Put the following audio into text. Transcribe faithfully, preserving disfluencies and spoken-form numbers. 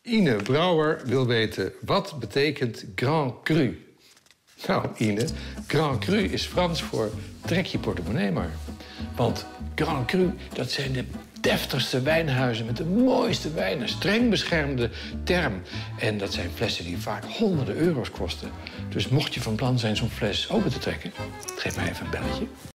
Ine Brouwer wil weten, wat betekent Grand Cru? Nou, Ine, Grand Cru is Frans voor trek je portemonnee maar. Want Grand Cru, dat zijn de deftigste wijnhuizen met de mooiste wijnen. Streng beschermde term. En dat zijn flessen die vaak honderden euro's kosten. Dus mocht je van plan zijn zo'n fles open te trekken, geef mij even een belletje.